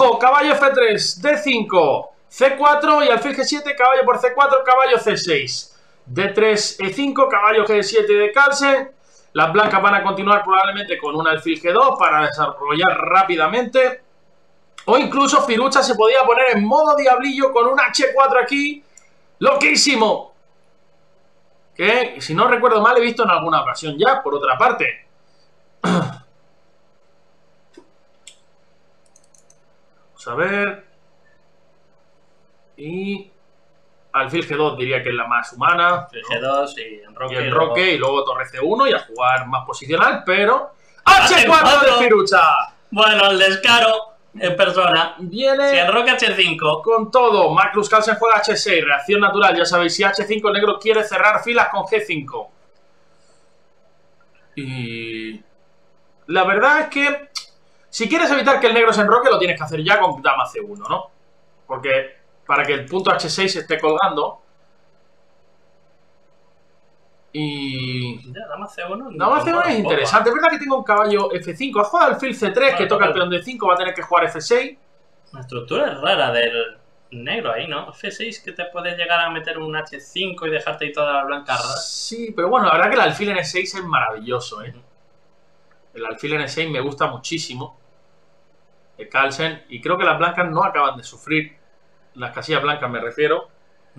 Rojo, caballo F3, D5, C4 y alfil G7, caballo por C4, caballo C6. D3, E5, caballo G7 de Carlsen. Las blancas van a continuar probablemente con un alfil G2 para desarrollar rápidamente. O incluso Firucha se podía poner en modo diablillo con un H4 aquí. ¡Loquísimo! Que, si no recuerdo mal, he visto en alguna ocasión ya, por otra parte. Vamos a ver. Y alfil G2 diría que es la más humana. El G2 y enroque. Y enroque y luego torre C1 y a jugar más posicional, pero... ¡H4 de Firucha! Bueno, el descaro en persona. Viene... Si enroque H5. Con todo. Magnus Carlsen juega H6. Reacción natural. Ya sabéis, si H5 el negro quiere cerrar filas con G5. Y... la verdad es que... si quieres evitar que el negro se enroque, lo tienes que hacer ya con dama C1, ¿no? Porque para que el punto H6 se esté colgando... y... ya, dama C1. Dama C1 es interesante. Es verdad que tengo un caballo F5. Ha jugado alfil C3, que toca el peón de 5. Va a tener que jugar F6. La estructura es rara del negro ahí, ¿no? F6 que te puede llegar a meter un H5 y dejarte ahí toda la blanca rara. Sí, pero bueno, la verdad que el alfil en E6 es maravilloso, ¿eh? El alfil en E6 me gusta muchísimo. De Carlsen. Y creo que las blancas no acaban de sufrir. Las casillas blancas me refiero.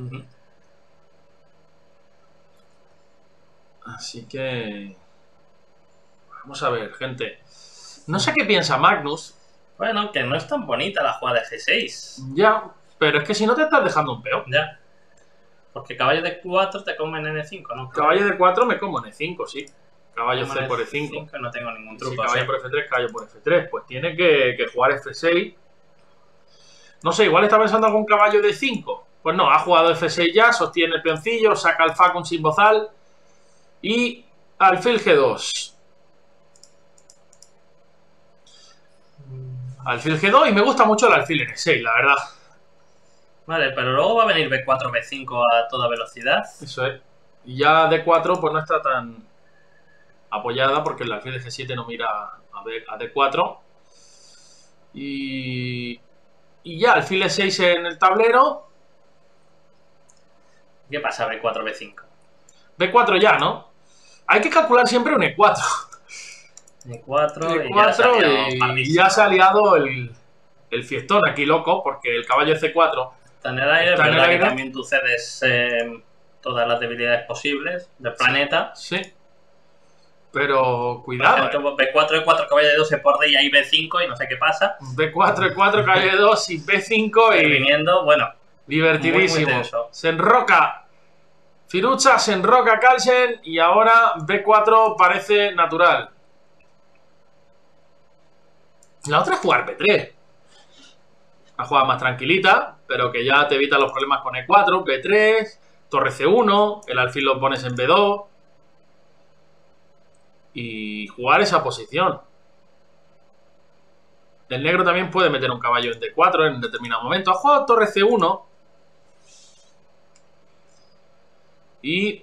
Así que... vamos a ver, gente. No sé qué piensa Magnus. Bueno, que no es tan bonita la jugada de G6. Ya, pero es que si no te estás dejando un peón. Ya. Porque caballo de 4 te comen en E5, ¿no? Caballo de 4 me como en E5, sí. Caballo C por E5. No tengo ningún truco. Sí, caballo por F3, caballo por F3. Pues tiene que jugar F6. No sé, igual está pensando algún caballo de 5. Pues no, ha jugado F6 ya, sostiene el peoncillo, saca el facun sin bozal. Y alfil G2. Alfil G2 y me gusta mucho el alfil en E6, la verdad. Vale, pero luego va a venir B4, B5 a toda velocidad. Eso es. Y ya D4 pues no está tan apoyada porque el alfil de G7 no mira a D4. Y ya, alfil E6 en el tablero. ¿Qué pasa B4, B5? B4 ya, ¿no? Hay que calcular siempre un E4. E4 y ya se ha liado el fiestón aquí, loco, porque el caballo C4 está en el aire, es verdad que también tú cedes todas las debilidades posibles del planeta. Sí. Pero cuidado. Por ejemplo, B4, E4, caballo de 2 se porde y ahí B5 y no sé qué pasa. B4, E4, caballo de 2 y B5 y... viniendo, bueno. Divertidísimo. Muy se enroca Firucha, se enroca Carlsen y ahora B4 parece natural. La otra es jugar B3. Una jugada más tranquilita, pero que ya te evita los problemas con E4, B3, torre C1, el alfil lo pones en B2. Y jugar esa posición. El negro también puede meter un caballo en D4 en determinado momento. Ha jugado torre C1. Y...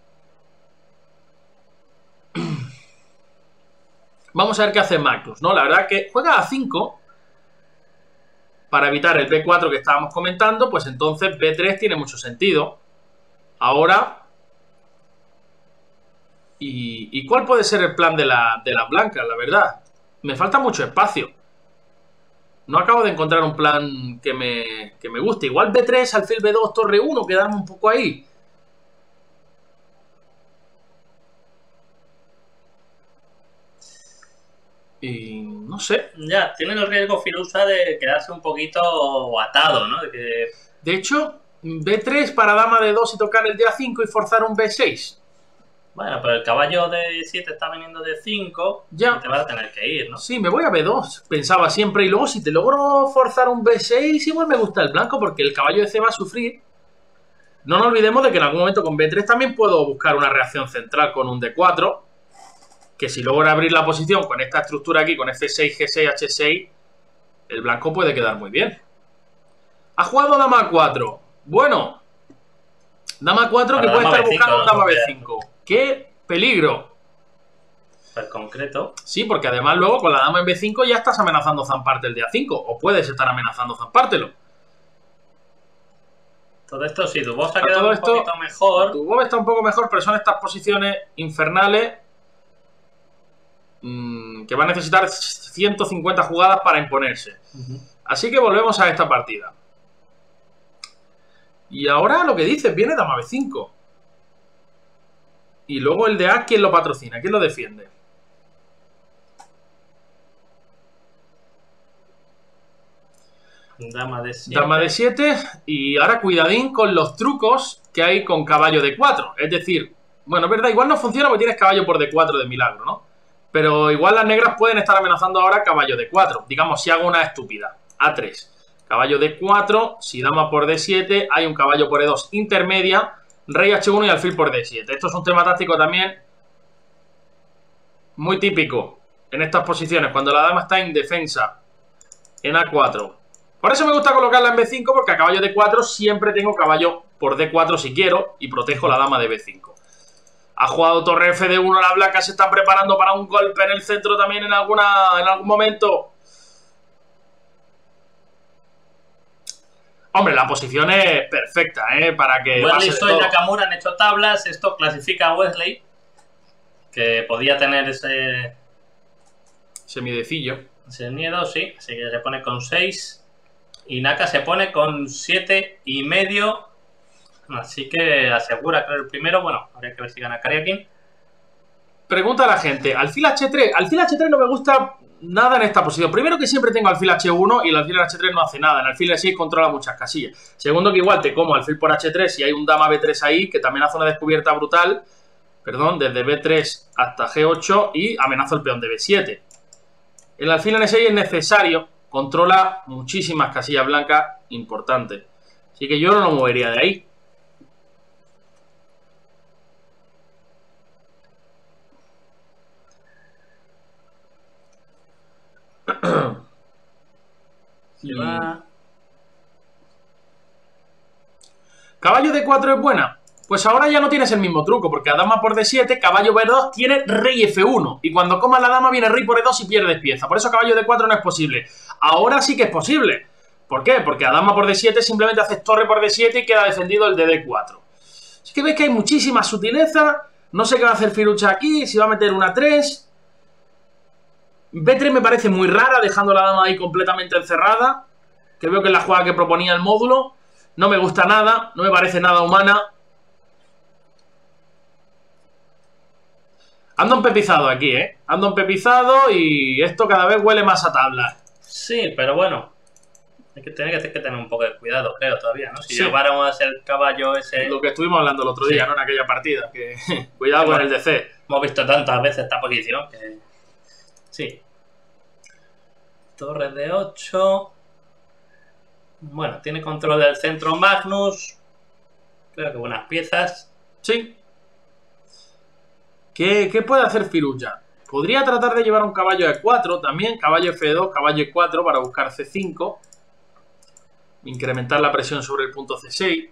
vamos a ver qué hace Magnus, ¿no? La verdad que juega a 5 para evitar el B4 que estábamos comentando, pues entonces B3 tiene mucho sentido. Ahora... ¿Y cuál puede ser el plan de las blancas, la verdad? Me falta mucho espacio. No acabo de encontrar un plan que me guste. Igual B3, alfil B2, torre 1, quedarme un poco ahí. Y no sé. Ya, tiene el riesgo Firuza de quedarse un poquito atado, ¿no? De hecho, B3 para dama de 2 y tocar el de A5 y forzar un B6. Bueno, pero el caballo de 7 está viniendo de 5 ya. Y te vas a tener que ir, ¿no? Sí, me voy a B2, pensaba siempre. Y luego si te logro forzar un B6, igual me gusta el blanco porque el caballo de C va a sufrir. No nos olvidemos de que en algún momento con B3 también puedo buscar una reacción central con un D4. Que si logra abrir la posición con esta estructura aquí, con F6, G6, H6, el blanco puede quedar muy bien. Ha jugado dama 4. Bueno, dama 4 que puede estar buscando un dama B5. ¡Qué peligro! súper concreto. Sí, porque además luego con la dama en B5 ya estás amenazando zamparte el de A5. O puedes estar amenazando zampártelo. Todo esto sí, Dubov ha A quedado todo un esto, poquito mejor. Dubov está un poco mejor, pero son estas posiciones infernales que va a necesitar 150 jugadas para imponerse. Así que volvemos a esta partida. Y ahora lo que dices, viene dama B5. Y luego el de A, ¿quién lo patrocina? ¿Quién lo defiende? Dama de 7. Dama de 7. Y ahora cuidadín con los trucos que hay con caballo de 4. Es decir, bueno, es verdad, igual no funciona porque tienes caballo por D4 de milagro, ¿no? Pero igual las negras pueden estar amenazando ahora caballo de 4. Digamos, si hago una estúpida. A3. Caballo D4. Si dama por D7, hay un caballo por E2 intermedia. Rey H1 y alfil por D7. Esto es un tema táctico también muy típico en estas posiciones, cuando la dama está indefensa en A4. Por eso me gusta colocarla en B5, porque a caballo D4 siempre tengo caballo por D4 si quiero y protejo la dama de B5. Ha jugado torre F1, las blancas se están preparando para un golpe en el centro también en algún momento. Hombre, la posición es perfecta, para que Wesley pase de y todo. Nakamura han hecho tablas. Esto clasifica a Wesley, que podía tener ese Semidecillo. miedo, sí. Así que se pone con 6. Y Naka se pone con 7,5. Así que asegura, creo, el primero. Bueno, habría que ver si gana Karyakin. Pregunta a la gente, alfil H3. Alfil H3 no me gusta nada en esta posición. Primero, que siempre tengo alfil H1 y el alfil H3 no hace nada. El alfil H6 controla muchas casillas. Segundo, que igual te como alfil por H3 y hay un dama B3 ahí, que también hace una descubierta brutal. Perdón, desde B3 hasta G8 y amenazo el peón de B7. El alfil en E6 es necesario. Controla muchísimas casillas blancas importantes. Así que yo no lo movería de ahí. Se va. ¿Caballo D4 es buena? Pues ahora ya no tienes el mismo truco, porque a dama por D7, caballo B2 tiene rey F1. Y cuando comas la dama viene rey por E2 y pierdes pieza. Por eso caballo D4 no es posible. Ahora sí que es posible. ¿Por qué? Porque a dama por D7 simplemente haces torre por D7 y queda defendido el de D4. Así que ves que hay muchísima sutileza. No sé qué va a hacer Firucha aquí, si va a meter una 3. B3 me parece muy rara, dejando la dama ahí completamente encerrada. Que veo que es la jugada que proponía el módulo. No me gusta nada, no me parece nada humana. Ando empepizado aquí, Ando empepizado y esto cada vez huele más a tabla. Sí, pero bueno. Hay que tener un poco de cuidado, creo, todavía, ¿no? Si Sí. lleváramos el caballo ese... Lo que estuvimos hablando el otro día, Sí. ¿no? En aquella partida. Que cuidado con el DC. Hemos visto tantas veces esta posición que... Sí. Torre de 8. Bueno, tiene control del centro Magnus. Creo que buenas piezas. Sí. ¿Qué puede hacer Firucha? Podría tratar de llevar un caballo E4 también. Caballo F2, caballo E4 para buscar C5. Incrementar la presión sobre el punto C6.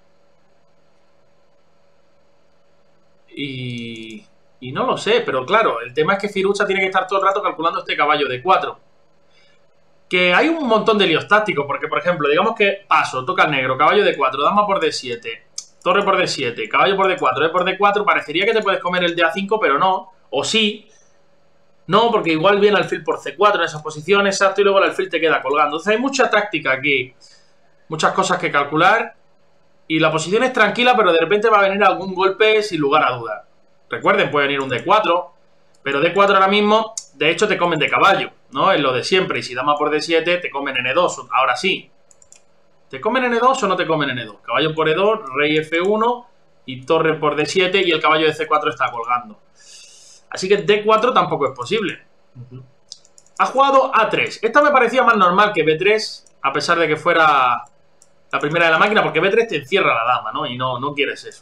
Y no lo sé, pero claro, el tema es que Firucha tiene que estar todo el rato calculando este caballo D4. Que hay un montón de líos tácticos, porque por ejemplo, digamos que paso, toca el negro, caballo D4, dama por D7, torre por D7, caballo por D4, E por D4, parecería que te puedes comer el de A5, pero no, o sí. No, porque igual viene alfil por C4 en esas posiciones, exacto, y luego el alfil te queda colgando. Entonces hay mucha táctica aquí, muchas cosas que calcular, y la posición es tranquila, pero de repente va a venir algún golpe sin lugar a dudas. Recuerden, puede venir un D4, pero D4 ahora mismo, de hecho, te comen de caballo, ¿no? Es lo de siempre, y si dama por D7, te comen en E2, ahora sí. ¿Te comen en E2 o no te comen en E2? Caballo por E2, rey F1 y torre por D7 y el caballo de C4 está colgando. Así que D4 tampoco es posible. Ha jugado A3. Esta me parecía más normal que B3, a pesar de que fuera la primera de la máquina, porque B3 te encierra la dama, ¿no? Y no quieres eso.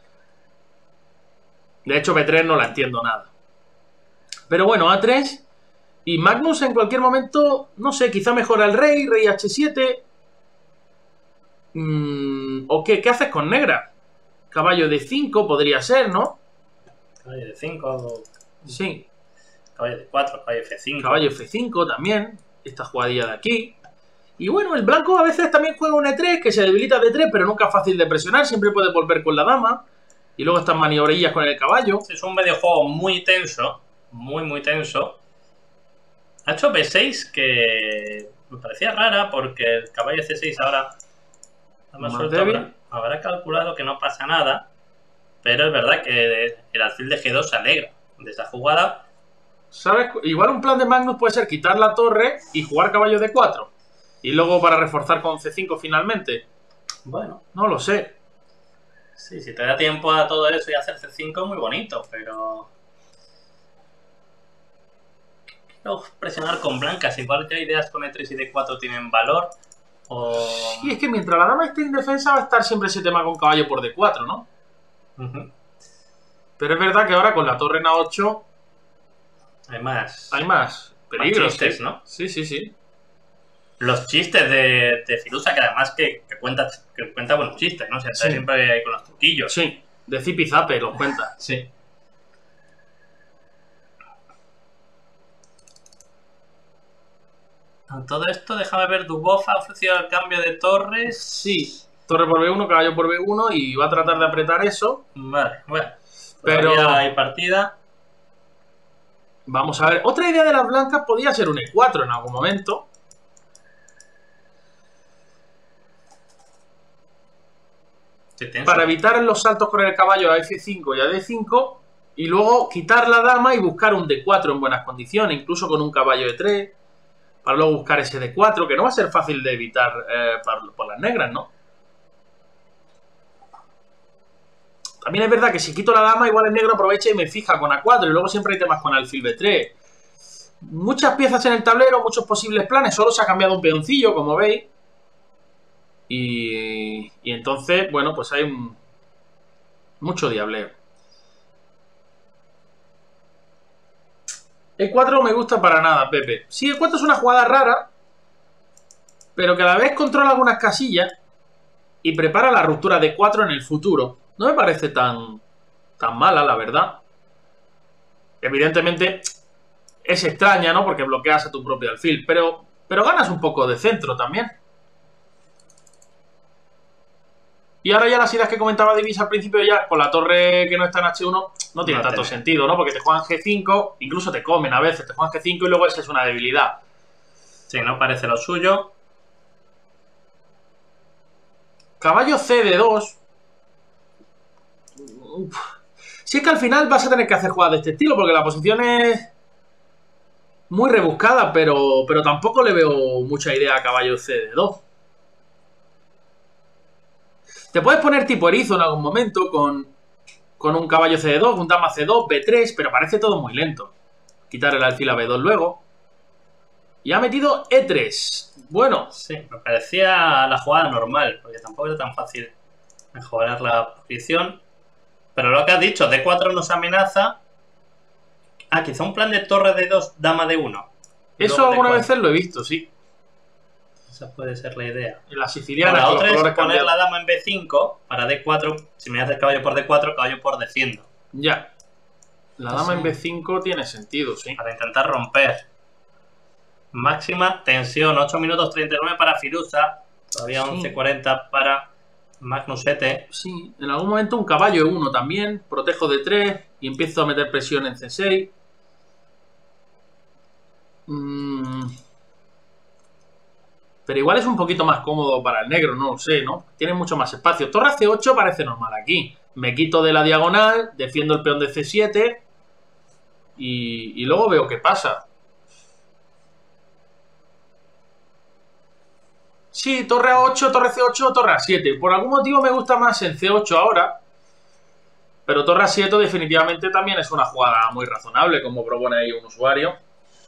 De hecho, B3 no la entiendo nada. Pero bueno, A3. Y Magnus en cualquier momento, no sé, quizá mejora el rey, rey H7. ¿O qué? ¿Qué haces con negra? Caballo de 5 podría ser, ¿no? Caballo de 5. Sí. Caballo D4, caballo F5. Caballo F5 también. Esta jugadilla de aquí. Y bueno, el blanco a veces también juega un E3 que se debilita de E3, pero nunca es fácil de presionar. Siempre puede volver con la dama. Y luego estas maniobrillas con el caballo. Es un videojuego muy tenso. Muy tenso. Ha hecho B6 que me parecía rara porque el caballo C6 ahora más suelto habrá calculado que no pasa nada. Pero es verdad que el alfil de G2 se alegra de esa jugada. ¿Sabes? Igual un plan de Magnus puede ser quitar la torre y jugar caballo D4. Y luego para reforzar con C5 finalmente. Bueno, no lo sé. Sí, si te da tiempo a todo eso y hacer C5 muy bonito, pero... Quiero presionar con blancas. Igual ya ideas con E3 y D4 tienen valor. O... Sí, es que mientras la dama esté en defensa va a estar siempre ese tema con caballo por D4, ¿no? Pero es verdad que ahora con la torre en A8 hay más peligros, más chistes, ¿no? Sí. Los chistes de Firuza, que además que cuenta buenos chistes, ¿no? O sea, Sí. siempre hay con los truquillos. Sí, de zipizape los cuenta. Sí. Todo esto, déjame ver, Dubov ha ofrecido el cambio de torres. Sí, torre por B1, caballo por B1 y va a tratar de apretar eso. Vale, bueno. Pero todavía hay partida. Vamos a ver. Otra idea de las blancas podría ser un E4 en algún momento. Para evitar los saltos con el caballo a F5 y a D5. Y luego quitar la dama y buscar un D4 en buenas condiciones. Incluso con un caballo E3. Para luego buscar ese D4, que no va a ser fácil de evitar por las negras, ¿no? También es verdad que si quito la dama, igual el negro aprovecha y me fija con A4. Y luego siempre hay temas con alfil B3. Muchas piezas en el tablero, muchos posibles planes. Solo se ha cambiado un peoncillo, como veis. Y entonces, bueno, pues hay mucho diableo. E4 me gusta para nada, Pepe. Sí, E4 es una jugada rara, pero que a la vez controla algunas casillas y prepara la ruptura de E4 en el futuro. No me parece tan mala, la verdad. Evidentemente es extraña, ¿no? Porque bloqueas a tu propio alfil, pero ganas un poco de centro también. Y ahora ya las ideas que comentaba Divis al principio, ya con la torre que no está en H1, no tiene tanto sentido, ¿no? Porque te juegan G5, incluso te comen a veces, te juegan G5 y luego esa es una debilidad. Sí, no parece lo suyo. Caballo CD2. Sí, es que al final vas a tener que hacer jugadas de este estilo, porque la posición es muy rebuscada, pero tampoco le veo mucha idea a caballo CD2. Te puedes poner tipo erizo en algún momento con un caballo CD2, un dama C2, B3, pero parece todo muy lento. Quitar el alfil a B2 luego. Y ha metido E3. Bueno. Sí, me parecía la jugada normal, porque tampoco era tan fácil mejorar la posición. Pero lo que has dicho, D4 nos amenaza. Ah, quizá un plan de torre D2, dama D1. Eso algunas veces lo he visto, sí. Esa puede ser la idea. En la siciliana. La otra es poner la dama en B5 para D4. Si me haces caballo por D4, caballo por D100. Ya. La dama en B5 tiene sentido, sí. Para intentar romper. Máxima tensión. 8 minutos 39 para Firuza. Todavía 11:40 para Magnusete. Sí. En algún momento un caballo E1 también. Protejo de 3 y empiezo a meter presión en C6. Pero igual es un poquito más cómodo para el negro, no lo sé, ¿no? Tiene mucho más espacio. Torre C8 parece normal aquí. Me quito de la diagonal, defiendo el peón de C7 y luego veo qué pasa. Sí, torre A8, torre C8, torre A7. Por algún motivo me gusta más el C8 ahora. Pero torre A7 definitivamente también es una jugada muy razonable, como propone ahí un usuario.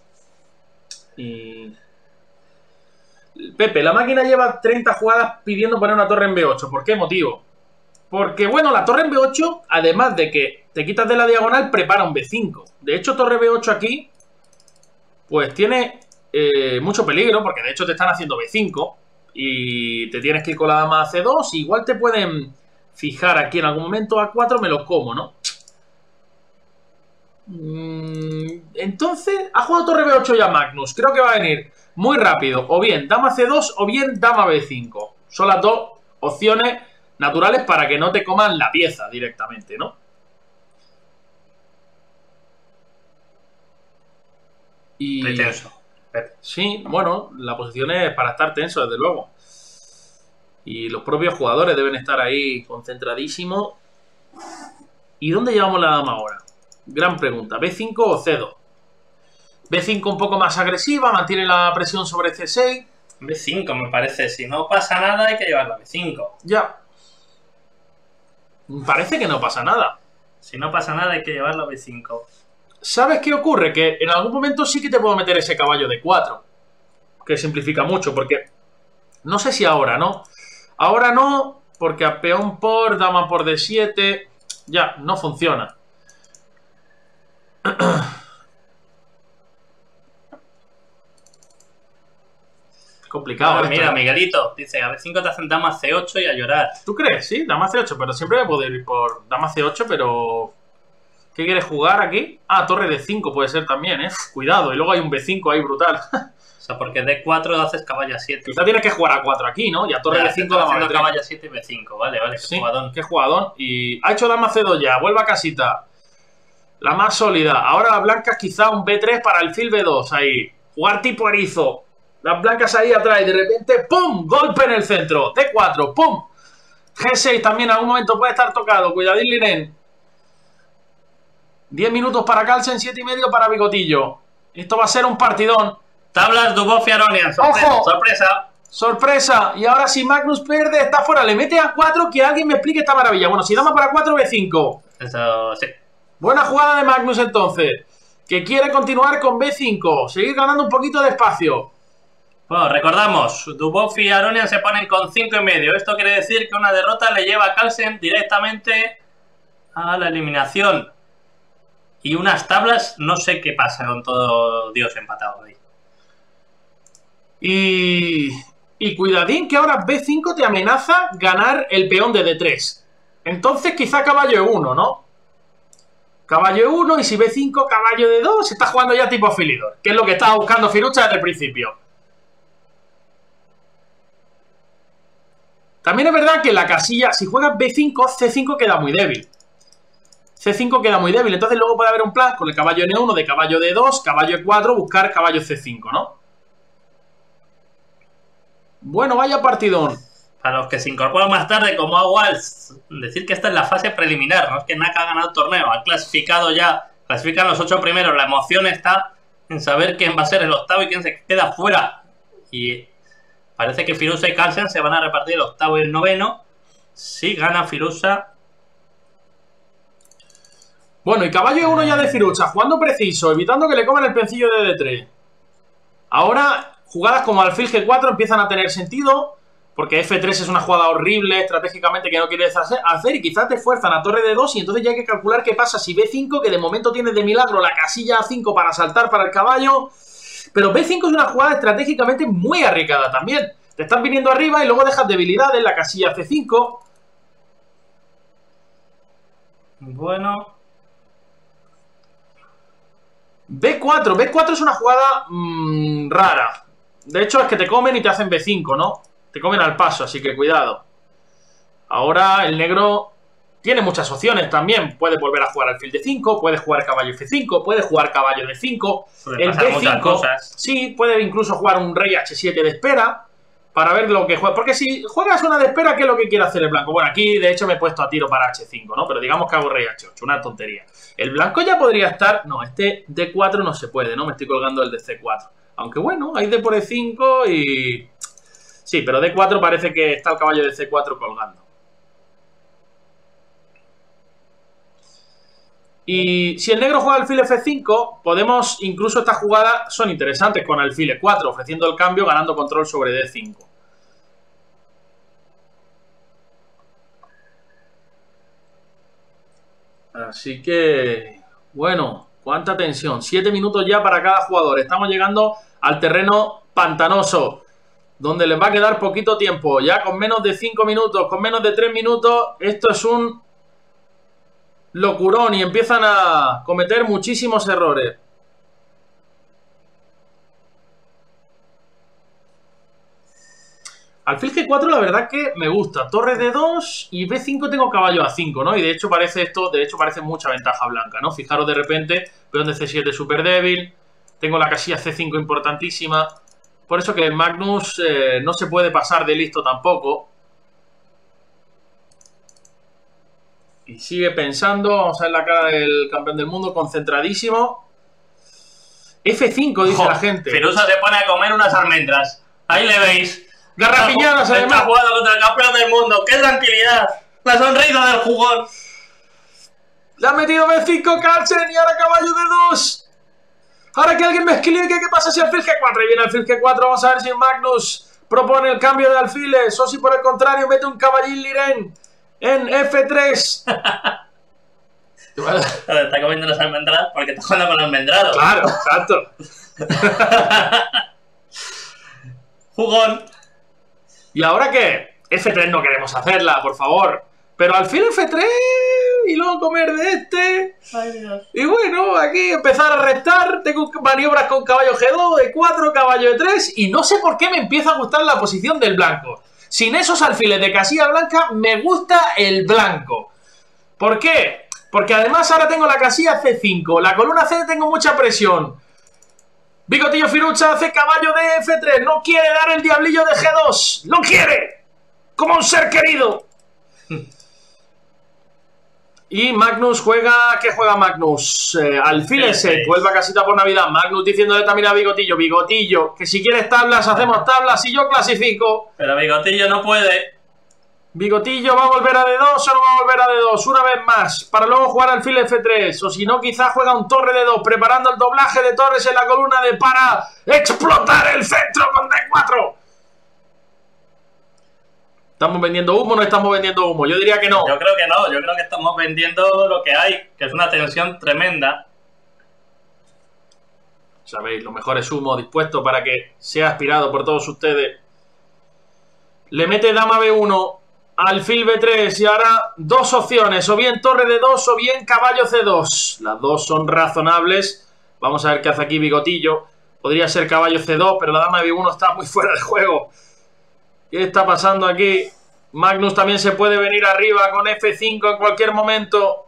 Y... Pepe, la máquina lleva 30 jugadas pidiendo poner una torre en B8. ¿Por qué motivo? Porque, bueno, la torre en B8, además de que te quitas de la diagonal, prepara un B5. De hecho, torre B8 aquí, pues tiene mucho peligro, porque de hecho te están haciendo B5 y te tienes que ir con la dama a C2. Igual te pueden fijar aquí en algún momento A4, me lo como, ¿no? Entonces, ha jugado torre B8 ya Magnus. Creo que va a venir muy rápido. O bien dama C2 o bien dama B5. Son las dos opciones naturales para que no te coman la pieza directamente, ¿no? Y... Muy tenso. Sí, bueno, la posición es para estar tenso, desde luego. Y los propios jugadores deben estar ahí concentradísimos. ¿Y dónde llevamos la dama ahora? Gran pregunta. ¿B5 o C2? B5 un poco más agresiva, mantiene la presión sobre C6. B5 me parece. Si no pasa nada hay que llevar la B5. Ya. Parece que no pasa nada. Si no pasa nada hay que llevar la B5. ¿Sabes qué ocurre? Que en algún momento sí que te puedo meter ese caballo de 4. Que simplifica mucho, porque... No sé si ahora, ¿no? Ahora no, porque a peón por, dama por D7... Ya, no funciona. Complicado. Ah, mira, Miguelito dice, a B5 te hacen dama C8 y a llorar. ¿Tú crees? Sí, dama C8, pero siempre me puedo ir por dama C8, pero... ¿Qué quieres jugar aquí? Ah, torre D5 puede ser también, ¿eh? Cuidado, y luego hay un B5 ahí brutal. O sea, porque D4 haces caballo a 7. Quizá tienes que jugar a 4 aquí, ¿no? Y a torre D5 dama B3. Caballo a 7 y B5, vale, qué sí, jugadón. Qué jugadón. Y ha hecho dama C2 ya, vuelve a casita. La más sólida. Ahora las blancas quizá un B3 para el fil B2 ahí. Jugar tipo erizo. Las blancas ahí atrás y de repente ¡pum! Golpe en el centro. D4, ¡pum! G6 también en algún momento puede estar tocado. Cuidadín, Liren. 10 minutos para Carlsen, 7 y medio para Bigotillo. Esto va a ser un partidón. Tablas Dubov y Aronian. Sorpresa, ¡ojo! Sorpresa. Sorpresa. Y ahora si Magnus pierde, está fuera. Le mete a 4, que alguien me explique esta maravilla. Bueno, si dama para 4, B5. Eso, sí. Buena jugada de Magnus entonces. Que quiere continuar con B5. Seguir ganando un poquito de espacio. Bueno, recordamos, Dubov y Aronian se ponen con 5 y medio. Esto quiere decir que una derrota le lleva a Carlsen directamente a la eliminación. Y unas tablas, no sé qué pasa con todo Dios empatado ahí. Y cuidadín que ahora B5 te amenaza ganar el peón de D3. Entonces quizá caballo E1, ¿no? Caballo E1 y si B5, caballo D2, se está jugando ya tipo Filidor, que es lo que estaba buscando Firuza desde el principio. También es verdad que en la casilla, si juegas B5, C5 queda muy débil. C5 queda muy débil, entonces luego puede haber un plan con el caballo N1 de caballo D2, caballo E4, buscar caballo C5, ¿no? Bueno, vaya partidón. Para los que se incorporan más tarde, como a Waltz, decir que esta es la fase preliminar, no es que Naka ha ganado el torneo, ha clasificado ya, clasifican los 8 primeros, la emoción está en saber quién va a ser el octavo y quién se queda fuera. Y parece que Firuza y Carlsen se van a repartir el octavo y el noveno. Si gana Firuza. Bueno, y caballo E1 ya de Firuza, jugando preciso, evitando que le coman el peoncillo de D3. Ahora, jugadas como alfil G4 empiezan a tener sentido, porque F3 es una jugada horrible estratégicamente que no quieres hacer y quizás te fuerzan a torre D2 y entonces ya hay que calcular qué pasa si B5, que de momento tiene de milagro la casilla A5 para saltar para el caballo. Pero B5 es una jugada estratégicamente muy arriesgada también. Te están viniendo arriba y luego dejas debilidad en la casilla C5. Bueno. B4 es una jugada rara. De hecho es que te comen y te hacen B5, ¿no? Te comen al paso, así que cuidado. Ahora el negro tiene muchas opciones también. Puede volver a jugar alfil D5, puede jugar caballo F5, puede jugar caballo D5. El D5, sí, puede incluso jugar un rey H7 de espera para ver lo que juega. Porque si juegas una de espera, ¿qué es lo que quiere hacer el blanco? Bueno, aquí de hecho me he puesto a tiro para H5, ¿no? Pero digamos que hago rey H8, una tontería. El blanco ya podría estar... No, este D4 no se puede, ¿no? Me estoy colgando el de C4. Aunque bueno, hay D por E5 y... Sí, pero D4 parece que está el caballo de C4 colgando. Y si el negro juega alfil F5, podemos, incluso estas jugadas son interesantes con alfil E4, ofreciendo el cambio, ganando control sobre D5. Así que, bueno, cuánta tensión. 7 minutos ya para cada jugador. Estamos llegando al terreno pantanoso, donde les va a quedar poquito tiempo. Ya con menos de 5 minutos, con menos de 3 minutos, esto es un locurón y empiezan a cometer muchísimos errores. Alfil G4 la verdad que me gusta. Torre de 2 y B5 tengo caballo A5, ¿no? Y de hecho parece mucha ventaja blanca, ¿no? Fijaros de repente, peón de C7 súper débil. Tengo la casilla C5 importantísima. Por eso que el Magnus no se puede pasar de listo tampoco. Y sigue pensando. Vamos a ver la cara del campeón del mundo, concentradísimo. F5 dice la gente. Firuza se pone a comer unas almendras. Ahí le veis. Garrapiñadas, además. Está jugando contra el campeón del mundo. ¡Qué tranquilidad! La sonrisa del jugón. Le ha metido B5 Carlsen y ahora caballo de 2. Ahora que alguien me explique qué pasa si alfil G4. Y viene alfil G4. Vamos a ver si Magnus propone el cambio de alfiles o si por el contrario mete un caballín Liren en F3. Está comiendo las almendradas porque está jugando con almendrado. Claro, exacto. Jugón. ¿Y ahora qué? F3 no queremos hacerla, por favor. Pero alfil F3 y luego comer de este. Ay, Dios. Y bueno, aquí empezar a restar. Tengo maniobras con caballo G2, E4, caballo E3. Y no sé por qué me empieza a gustar la posición del blanco. Sin esos alfiles de casilla blanca, me gusta el blanco. ¿Por qué? Porque además ahora tengo la casilla C5. La columna C tengo mucha presión. Bigotillo Firuza hace caballo de F3. No quiere dar el diablillo de G2. ¡No quiere! Como un ser querido. Y Magnus juega... ¿Qué juega Magnus? Alfil S. Vuelve a casita por Navidad. Magnus diciéndole también a Bigotillo. Bigotillo, que si quieres tablas, hacemos tablas y yo clasifico. Pero Bigotillo no puede. Bigotillo va a volver a D2 o no va a volver a D2 una vez más, para luego jugar alfil F3, o si no quizá juega un torre D2, preparando el doblaje de torres en la columna D para explotar el centro con D4. ¿Estamos vendiendo humo o no estamos vendiendo humo? Yo diría que no. Yo creo que no, yo creo que estamos vendiendo lo que hay, que es una tensión tremenda. Sabéis, lo mejor es humo dispuesto para que sea aspirado por todos ustedes. Le mete dama B1, alfil B3 y ahora dos opciones, o bien torre D2 o bien caballo C2. Las dos son razonables. Vamos a ver qué hace aquí Bigotillo. Podría ser caballo C2, pero la dama B1 está muy fuera de juego. ¿Qué está pasando aquí? Magnus también se puede venir arriba con F5 en cualquier momento.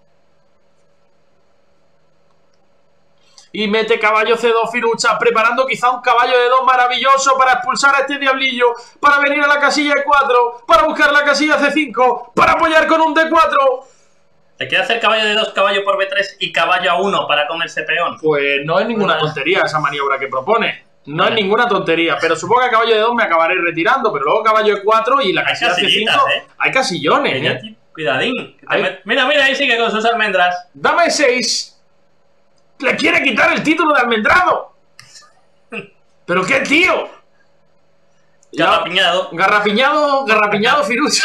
Y mete caballo C2 Firuza, preparando quizá un caballo de 2 maravilloso para expulsar a este diablillo, para venir a la casilla E4, para buscar la casilla C5, para apoyar con un D4. ¿Te quiere hacer caballo de 2, caballo por B3 y caballo A1 para comerse peón? Pues no es ninguna tontería esa maniobra que propone. No es ninguna tontería, pero supongo que a caballo de 2 me acabaré retirando, pero luego caballo E4 y la casilla C5... Hay casillones, Cuidadín. Mira, mira, ahí sigue con sus almendras. Dama E6. ¡Le quiere quitar el título de almendrado! ¿Pero qué tío? Garrapiñado. Garrapiñado Firuza.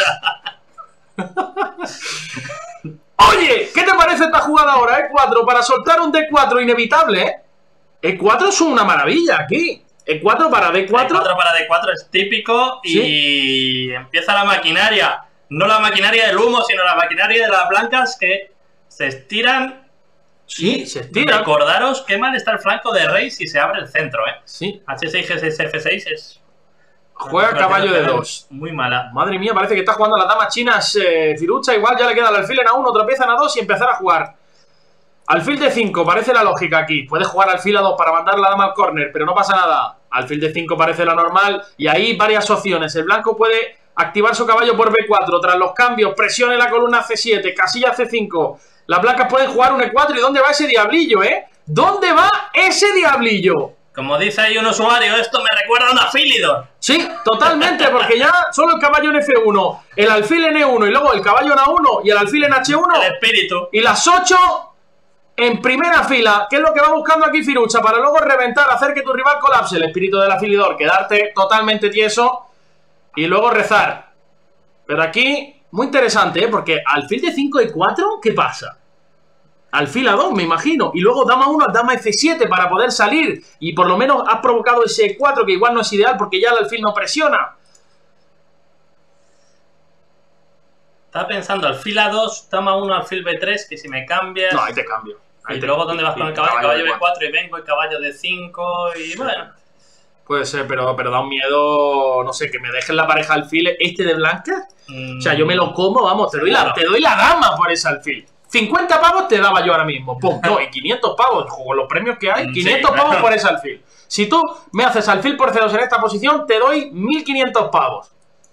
Oye, ¿qué te parece esta jugada ahora? E4 para soltar un D4 inevitable, ¿eh? E4 es una maravilla aquí. E4 para D4. E4 para D4 es típico y ¿sí? Empieza la maquinaria. No la maquinaria del humo, sino la maquinaria de las blancas que se estiran. Sí, se estira. Recordaros qué mal está el flanco de rey si se abre el centro, ¿eh? Sí. H6, G6, F6 es... Juega caballo de 2. Muy mala. Madre mía, parece que está jugando a las damas chinas Firuza. Igual ya le queda el alfil en A1, otra pieza en A2 y empezar a jugar. Alfil de 5, parece la lógica aquí. Puede jugar alfil A2 para mandar la dama al córner, pero no pasa nada. Alfil de 5 parece la normal. Y ahí varias opciones. El blanco puede activar su caballo por B4. Tras los cambios, presione la columna C7, casilla C5. Las blancas pueden jugar un E4. ¿Y dónde va ese diablillo, ¿Dónde va ese diablillo? Como dice ahí un usuario, esto me recuerda a un Afilidor. Sí, totalmente, porque ya solo el caballo en F1, el alfil en E1 y luego el caballo en A1 y el alfil en H1. El espíritu. Y las 8 en primera fila, que es lo que va buscando aquí Firuza, para luego reventar, hacer que tu rival colapse. El espíritu del Afilidor, quedarte totalmente tieso y luego rezar. Pero aquí, muy interesante, porque alfil de 5 y 4, ¿qué pasa? Alfil A2, me imagino. Y luego dama 1 al dama F7 para poder salir. Y por lo menos has provocado ese E4, que igual no es ideal porque ya el alfil no presiona. Estaba pensando alfil A2, toma 1, alfil B3, que si me cambias... No, ahí te cambio. Y luego, ¿dónde vas con el caballo? Caballo B4 y vengo, y caballo D5 y bueno... Puede ser, pero da un miedo, no sé, que me dejen la pareja alfil este de blanca. O sea, yo me lo como, vamos, te doy la dama por ese alfil. 50 pavos te daba yo ahora mismo. Pum, no, y 500 pavos, con los premios que hay, 500 pavos por ese alfil. Si tú me haces alfil por C2 en esta posición, te doy 1500 pavos.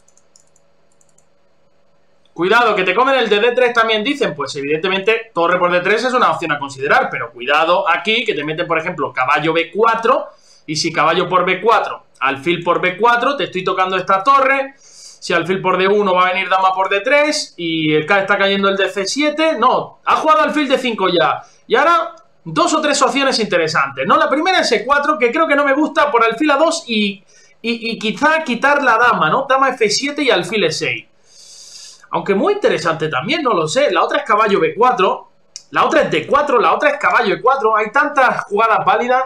Cuidado, que te comen el de D3 también dicen. Pues evidentemente torre por D3 es una opción a considerar, pero cuidado aquí, que te meten, por ejemplo, caballo B4... Y si caballo por B4, alfil por B4, te estoy tocando esta torre. Si alfil por D1 va a venir dama por D3 y está cayendo el de C7. No, ha jugado alfil D5 ya. Y ahora, 2 o 3 opciones interesantes, ¿no? La primera es E4, que creo que no me gusta por alfil A2 y quizá quitar la dama, ¿no? Dama F7 y alfil E6. Aunque muy interesante también, no lo sé. La otra es caballo B4, la otra es D4, la otra es caballo E4. Hay tantas jugadas válidas.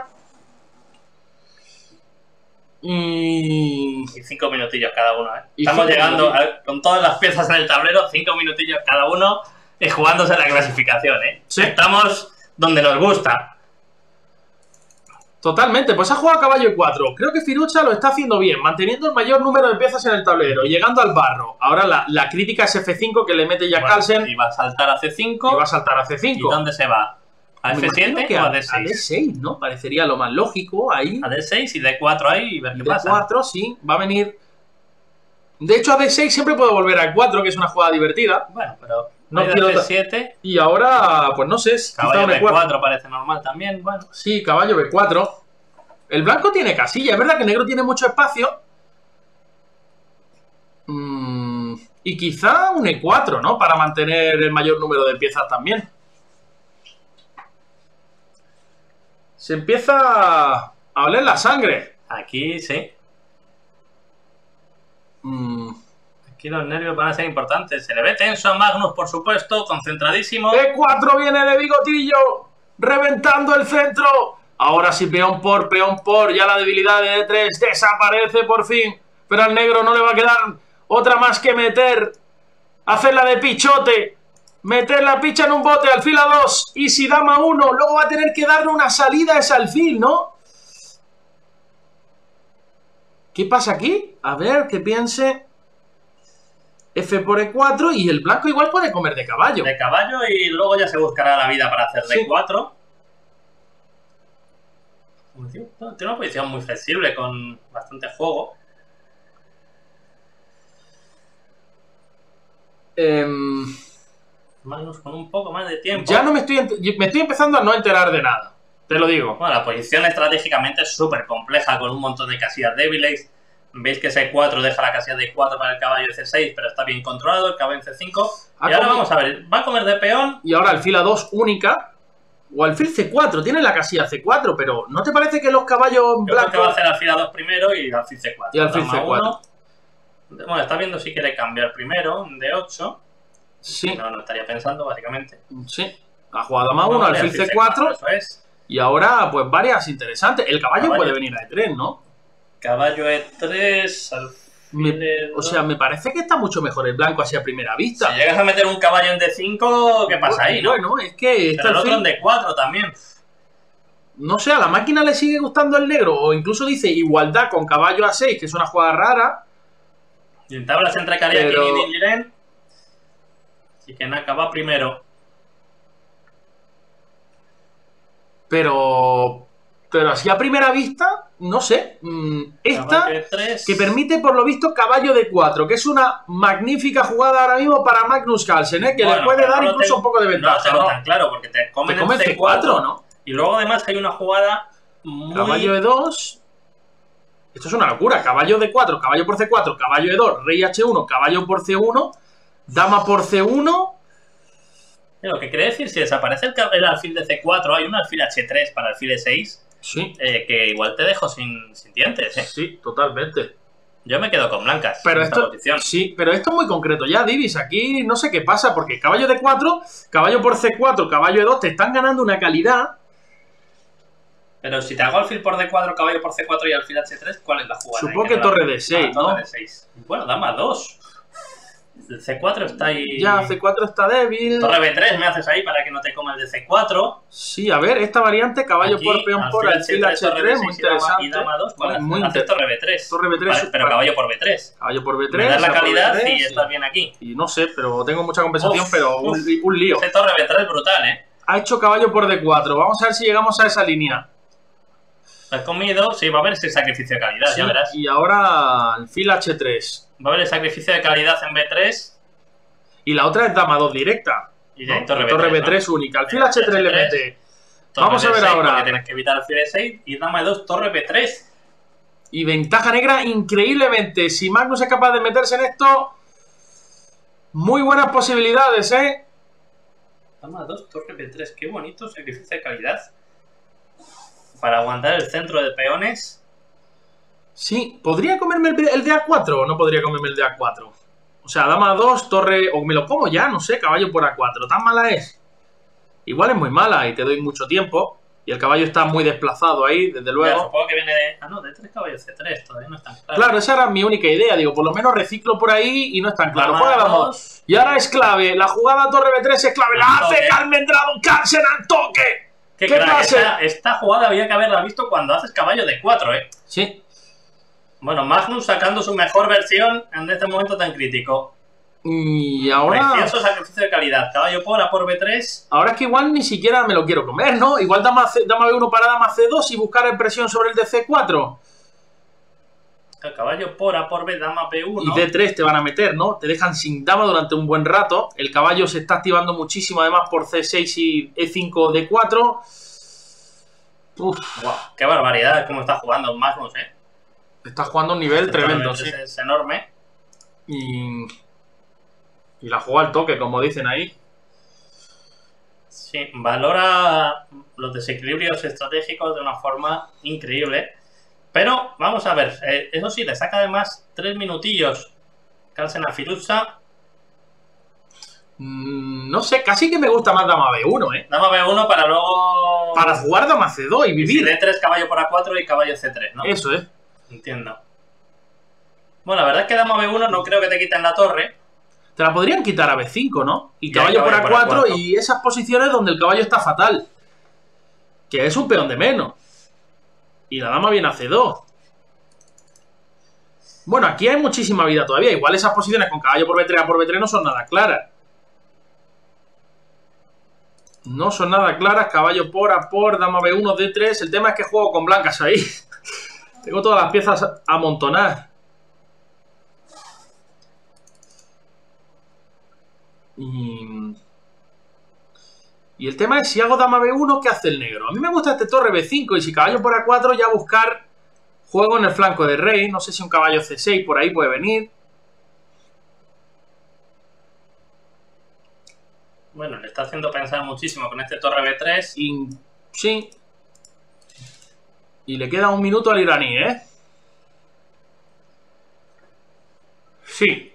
Y 5 minutillos cada uno, ¿eh? Estamos llegando con todas las piezas en el tablero, 5 minutillos cada uno jugándose la clasificación, ¿eh? Sí. Estamos donde nos gusta. Totalmente, pues ha jugado caballo E4. Creo que Firucha lo está haciendo bien, manteniendo el mayor número de piezas en el tablero y llegando al barro. Ahora la crítica es F5 que le mete ya Carlsen. Y va a saltar a C5. Y va a saltar a C5. ¿Y dónde se va? ¿A F7 o a D6? A D6, ¿no? Parecería lo más lógico ahí. A D6 y D4 ahí y ver qué pasa. D4, sí, va a venir... De hecho, a D6 siempre puedo volver a E4, que es una jugada divertida. Bueno, pero... No quiero D7. Y ahora, pues no sé... Caballo B4 parece normal también, bueno. Sí, caballo B4. El blanco tiene casilla, es verdad que el negro tiene mucho espacio. Y quizá un E4, ¿no? Para mantener el mayor número de piezas también. Se empieza a oler la sangre. Aquí sí. Aquí los nervios van a ser importantes. Se le ve tenso a Magnus, por supuesto, concentradísimo. E4 viene de bigotillo, reventando el centro. Ahora sí, peón por, ya la debilidad de D3 desaparece por fin. Pero al negro no le va a quedar otra más que meter, hacerla de pichote. Meter la picha en un bote, alfil A2, y si dama 1, luego va a tener que darle una salida a ese alfil, ¿no? ¿Qué pasa aquí? A ver, que piense. F por E4 y el blanco igual puede comer de caballo. De caballo y luego ya se buscará la vida para hacer D4. Sí. Tiene una posición muy flexible, con bastante juego. Magnus con un poco más de tiempo. Ya no me estoy empezando a no enterar de nada. Te lo digo. Bueno, la posición estratégicamente es súper compleja, con un montón de casillas débiles. Veis que C4 deja la casilla de I4 para el caballo de C6, pero está bien controlado, el caballo en C5. Y ahora vamos a ver, va a comer de peón. Y ahora alfil A2 única. O alfil C4, tiene la casilla C4, pero ¿no te parece que los caballos blancos... Yo creo que va a hacer alfil A2 primero y alfil C4. Y alfil C4. Bueno, está viendo si quiere cambiar primero, D8. Sí. No estaría pensando, básicamente. Sí. Ha jugado dama 1, alfil C4. Eso es. Y ahora, pues varias interesantes. El caballo puede venir a E3, ¿no? Caballo E3, alfil o sea, me parece que está mucho mejor el blanco así a primera vista. Si llegas a meter un caballo en D5, ¿qué pasa ahí, no? Bueno, es que... Pero el otro en D4 también. No sé, a la máquina le sigue gustando el negro. O incluso dice igualdad con caballo A6, que es una jugada rara. Y en tablas entre Kariakin y Dingiren. Y que Naka va primero. Pero así a primera vista, no sé. Esta, que permite por lo visto caballo D4, que es una magnífica jugada ahora mismo para Magnus Carlsen, que le puede dar incluso un poco de ventaja. No tengo tan claro, porque te comen el C4, ¿no? Y luego además hay una jugada muy... Caballo E2. Esto es una locura. Caballo D4, caballo por C4, caballo E2, rey H1, caballo por C1, dama por C1... Lo que quiere decir, si desaparece el alfil de C4, hay un alfil H3 para alfil E6, sí. Que igual te dejo sin dientes, ¿eh? Sí, totalmente. Yo me quedo con blancas pero en esto, esta posición. Sí, pero esto es muy concreto ya, Divis. Aquí no sé qué pasa, porque caballo D4, caballo por C4, caballo E2, te están ganando una calidad. Pero si te hago alfil por D4, caballo por C4 y alfil H3, ¿cuál es la jugada? Supongo que torre D6, ¿no? Torre D6. Bueno, dama 2. El C4 está ahí. Ya, C4 está débil. Torre B3 me haces ahí para que no te coma el de C4. Sí, a ver, esta variante, caballo Aquí, por, peón por, alfil H3, muy interesante. Y dama 2, muy muy haces torre B3. Torre B3. Vale, pero caballo por B3. Caballo por B3. Me das la calidad B3, y estás bien aquí. Y no sé, pero tengo mucha compensación, pero un lío. Ese torre B3 brutal, ¿eh? Ha hecho caballo por D4. Vamos a ver si llegamos a esa línea. Has comido, sí, va a haber ese sacrificio de calidad, Sí, ya verás. y ahora alfil H3. Va a haber el sacrificio de calidad en B3. Y la otra es dama 2 directa. Y de ¿no? torre B3 ¿no? única. Alfil H3 le mete. Vamos a ver B6, ahora. Porque tienes que evitar alfil E6 y dama 2, torre B3. Y ventaja negra increíblemente. Si Magnus es capaz de meterse en esto, muy buenas posibilidades, ¿eh? Dama 2, torre B3. Qué bonito sacrificio de calidad. Para aguantar el centro de peones. Sí, ¿podría comerme el de A4 o no podría comerme el de A4? O sea, dama 2, torre... O me lo como ya, no sé, caballo por A4. ¿Tan mala es? Igual es muy mala y te doy mucho tiempo. Y el caballo está muy desplazado ahí, desde luego. Ya, supongo que viene de... Ah, no, de 3 caballos C3, todavía no es tan claro. Claro, esa era mi única idea. Digo, por lo menos reciclo por ahí y no es tan claro. Dama Juega dama 2. 2. Y ahora es clave. La jugada torre B3 es clave. ¡La hace Almendrado! ¡Carlsen al toque! ¿Qué crack! clase? Esta jugada había que haberla visto cuando haces caballo de 4, ¿eh? Sí. Bueno, Magnus sacando su mejor versión en este momento tan crítico. Y ahora... Precioso sacrificio de calidad. Caballo por A por B3. Ahora es que igual ni siquiera me lo quiero comer, ¿no? Igual dama B1 para dama C2 y buscar presión sobre el de C4. El caballo por A por B, dama B1. Y D3 te van a meter, ¿no? Te dejan sin dama durante un buen rato. El caballo se está activando muchísimo, además, por C6 y E5, D4. Uf. Wow, qué barbaridad cómo está jugando Magnus, ¿eh? Está jugando a un nivel tremendo, sí. Es enorme. Y la juega al toque, como dicen ahí. Sí, valora los desequilibrios estratégicos de una forma increíble. Pero, vamos a ver, eso sí, le saca además 3 minutillos Carlsen a Firuza. No sé, casi que me gusta más dama B1, ¿eh? Dama B1 para luego... Para jugar dama C2 y vivir. D3, caballo por A4 y caballo C3, ¿no? Eso es. Entiendo. Bueno, la verdad es que dama B1 no creo que te quiten la torre. Te la podrían quitar a B5, ¿no? Y Ya, caballo por A4 por A4. y esas posiciones donde el caballo está fatal. Que es un peón de menos. Y la dama viene a C2. Bueno, aquí hay muchísima vida todavía. Igual esas posiciones con caballo por B3 a por B3 no son nada claras. No son nada claras. Caballo por A por, dama B1, D3. El tema es que juego con blancas ahí. Tengo todas las piezas a amontonar. Y el tema es, si hago dama B1, ¿qué hace el negro? A mí me gusta este torre B5 y si caballo por A4 ya buscar juego en el flanco de rey. No sé si un caballo C6 por ahí puede venir. Bueno, le está haciendo pensar muchísimo con este torre B3. Y sí. Y le queda un minuto al iraní, ¿eh? Sí.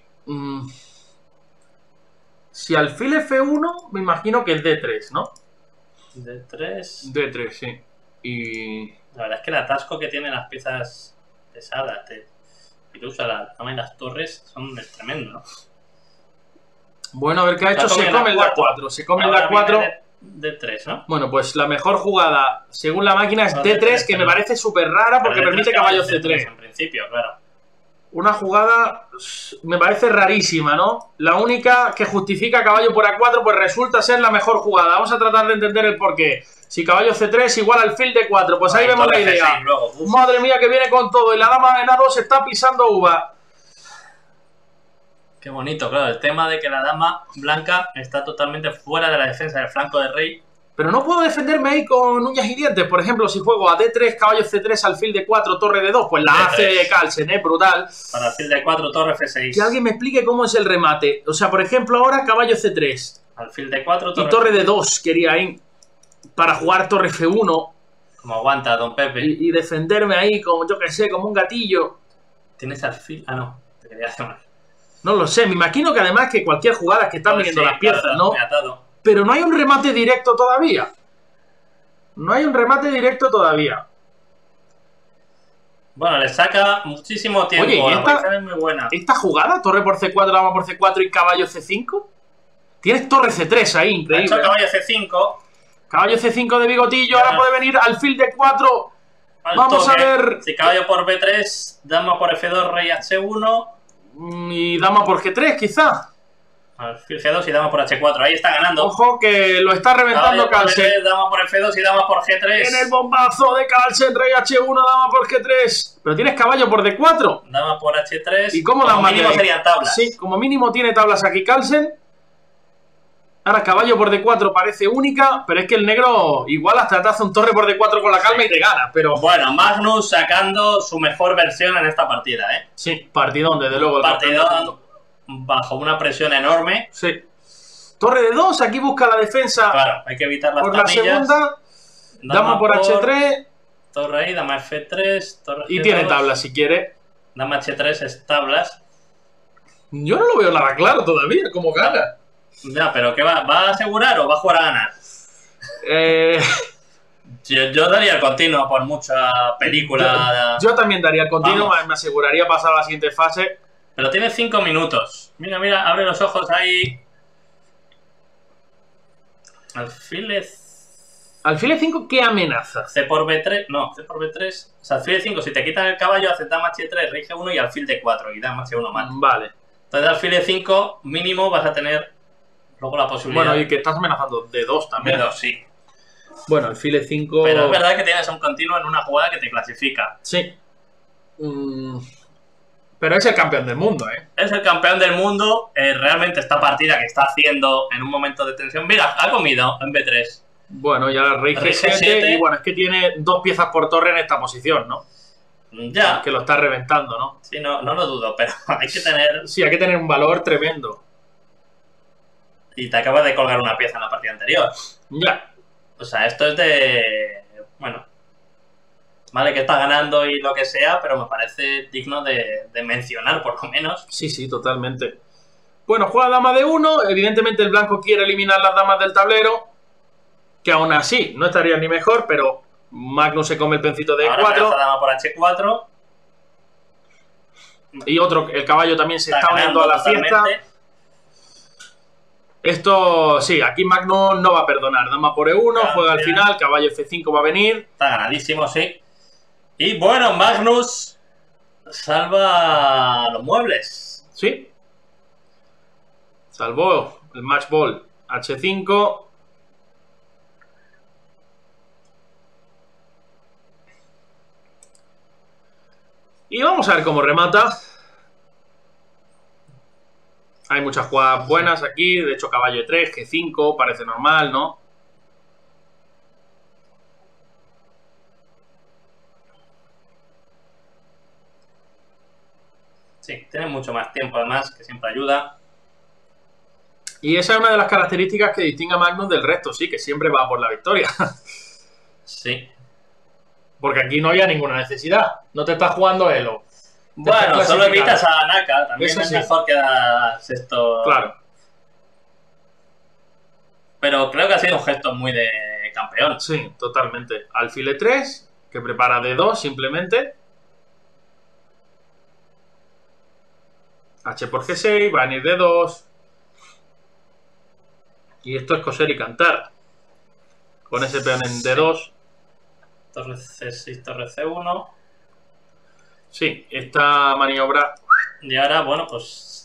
Si alfil F1, me imagino que es D3, ¿no? D3. D3, sí. Y... La verdad es que el atasco que tienen las piezas pesadas de Firuza, la dama y las torres, es tremendo, ¿no? Bueno, a ver qué ha hecho. Se come el D4. Se come el D4. D3, ¿no? Bueno, pues la mejor jugada, según la máquina, es D3, que me parece súper rara porque permite caballo C3. En principio, claro. Una jugada me parece rarísima, ¿no? La única que justifica caballo por A4 pues resulta ser la mejor jugada. Vamos a tratar de entender el porqué. Si caballo C3 igual alfil D4, pues ahí vemos la idea. Madre mía, que viene con todo. Y la dama en A2 está pisando uva. Qué bonito, claro. El tema de que la dama blanca está totalmente fuera de la defensa del flanco del rey. Pero no puedo defenderme ahí con uñas y dientes. Por ejemplo, si juego a D3, caballo C3, alfil D4, torre D2, pues la hace de Carlsen, brutal. Para alfil D4, torre F6. Que alguien me explique cómo es el remate. O sea, por ejemplo, ahora caballo C3. Alfil D4, torre... Y torre D2 quería ir para jugar torre F1. Como aguanta, don Pepe. Y defenderme ahí, como yo que sé, como un gatillo. ¿Tienes alfil? Ah, no. Te quería hacer mal. No lo sé. Me imagino que además que cualquier jugada es que están viniendo las piezas, claro, ¿no? Pero no hay un remate directo todavía. No hay un remate directo todavía. Bueno, le saca muchísimo tiempo. Oye, ¿y la posición es muy buena. esta jugada, torre por C4, dama por C4 y caballo C5? Tienes torre C3 ahí, Ha increíble. hecho caballo C5. Caballo C5 de bigotillo, ahora puede venir alfil D4. Vamos a ver. Si caballo por B3, dama por F2, rey H1. Y dama por G3, quizá. Alfil G2 y dama por H4. Ahí está ganando. Ojo que lo está reventando Caballo por Carlsen. B3, dama por F2 y dama por G3. En el bombazo de Carlsen, rey H1, dama por G3. Pero tienes caballo por D4. Dama por H3. ¿Y cómo como las mínimo serían tablas. Sí, como mínimo tiene tablas aquí Carlsen. Ahora caballo por D4 parece única, pero es que el negro igual hasta te hace un torre por D4 con la calma y te gana, pero... Bueno, Magnus sacando su mejor versión en esta partida, ¿eh? Sí, partidón, desde luego. El Partidón campeonato. bajo una presión enorme. Sí. Torre de 2, aquí busca la defensa Claro, hay que evitar las por la tablillas. segunda. Dama por H3. Torre ahí, dama F3, torre Y G2, tiene tablas si quiere. Dama H3 es tablas. Yo no lo veo nada claro todavía, cómo gana. Ya, pero ¿qué va? ¿Va a asegurar o va a jugar a ganar? Yo daría el continuo por mucha película. Yo también daría el continuo, Vamos. me aseguraría pasar a la siguiente fase. Pero tiene 5 minutos. Mira, mira, abre los ojos ahí. Alfil Alfil 5, ¿qué amenaza? C por B3. No, C por B3. O sea, alfil 5, si te quitan el caballo, hace dama H3, rey G1 y alfil D4. Y dama H1 mal. Vale. Entonces, alfil 5, mínimo vas a tener luego la posibilidad. Bueno, y que estás amenazando de 2 también. de 2, sí. Bueno, alfil 5... Pero es verdad que tienes un continuo en una jugada que te clasifica. Sí. Pero es el campeón del mundo, ¿eh? Es el campeón del mundo. Realmente esta partida que está haciendo en un momento de tensión. Mira, ha comido en B3. Bueno, ya el rey Rey G7, G7. y bueno, es que tiene 2 piezas por torre en esta posición, ¿no? Ya. Que lo está reventando, ¿no? Sí, no lo dudo, pero hay que tener... Sí, hay que tener un valor tremendo. Y te acabas de colgar una pieza en la partida anterior. Ya. O sea, esto es de... Bueno. Vale que está ganando y lo que sea, pero me parece digno de mencionar, por lo menos. Sí, sí, totalmente. Bueno, juega dama de 1. Evidentemente el blanco quiere eliminar las damas del tablero. Que aún así no estaría ni mejor, pero Magnus se come el peoncito de Ahora 4. amenaza dama por H4. Y otro, el caballo también se está uniendo ganando a la fiesta. totalmente. Esto, sí, aquí Magnus no va a perdonar. Dama por E1, Claro, juega al ya. final, caballo F5 va a venir. Está ganadísimo, sí. Y bueno, Magnus salva los muebles. Sí. Salvó el match ball H5. Y vamos a ver cómo remata. Hay muchas jugadas buenas aquí. De hecho, caballo E3, G5, parece normal, ¿no? Sí, tiene mucho más tiempo además, que siempre ayuda. Y esa es una de las características que distingue a Magnus del resto, sí, que siempre va por la victoria. Sí. Porque aquí no había ninguna necesidad. No te estás jugando Elo. Bueno, estás solo clasificando. evitas a Naka. También Eso es sí. mejor que a sexto. Claro. Pero creo que ha sido un gesto muy de campeón. Sí, totalmente. Alfil E3, que prepara D2 simplemente. H por G6, va a venir D2. Y esto es coser y cantar. Con ese peón en D2. Torre C6, torre C1. Sí, esta maniobra. Y ahora, bueno, pues...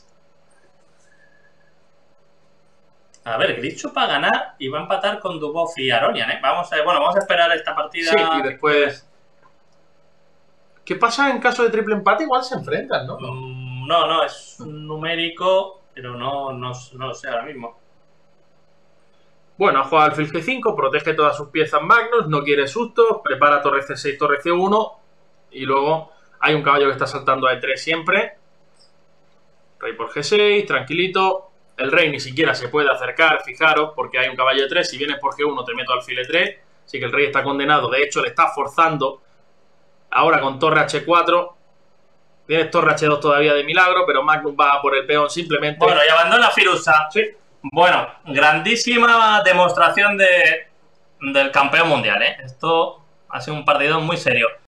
A ver, Gricho para ganar y va a empatar con Dubov y Aronian, ¿eh? Vamos a esperar esta partida. Sí, y después... ¿Qué pasa en caso de triple empate? Igual se enfrentan, ¿no? No, es un numérico, pero no lo sé ahora mismo. Bueno, juega alfil G5, protege todas sus piezas Magnus, no quiere sustos, prepara torre C6, torre C1 y luego hay un caballo que está saltando a E3 siempre. Rey por G6, tranquilito. El rey ni siquiera se puede acercar, fijaros, porque hay un caballo E3. Si vienes por G1 te meto alfil E3, así que el rey está condenado. De hecho, le está forzando ahora con torre H4. Tienes torre H2 todavía de milagro, pero Magnus va por el peón simplemente. Bueno, y abandona Firuza. Sí. Bueno, grandísima demostración del campeón mundial, ¿eh? Esto ha sido un partido muy serio.